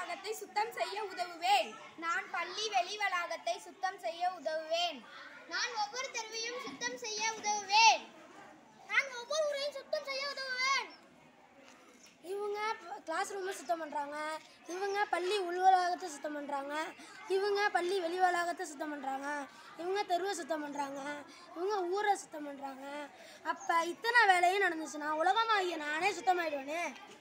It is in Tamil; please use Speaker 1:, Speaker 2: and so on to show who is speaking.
Speaker 1: வளாகத்தை சுத்தம் செய்ய உதவுவேன்.
Speaker 2: நான் பள்ளி வெளி வளாகத்தை சுத்தம் செய்ய உதவுவேன். நான் ஒவ்வொரு தெருவையும் சுத்தம் செய்ய உதவுவேன். நான் ஒவ்வொரு ஊரையும் சுத்தம் செய்ய உதவுவேன்.
Speaker 3: இவங்க கிளாஸ் ரூமை சுத்தம் பண்ணுறாங்க, இவங்க பள்ளி உள் வளாகத்தை சுத்தம் பண்ணுறாங்க, இவங்க பள்ளி வெளி வளாகத்தை சுத்தம் பண்ணுறாங்க, இவங்க தெருவை சுத்தம் பண்ணுறாங்க, இவங்க ஊரை சுத்தம் பண்ணுறாங்க. அப்போ இத்தனை வேலையும் நடந்துச்சுன்னா உலகமாகிய நானே சுத்தமாயிடுவேனே.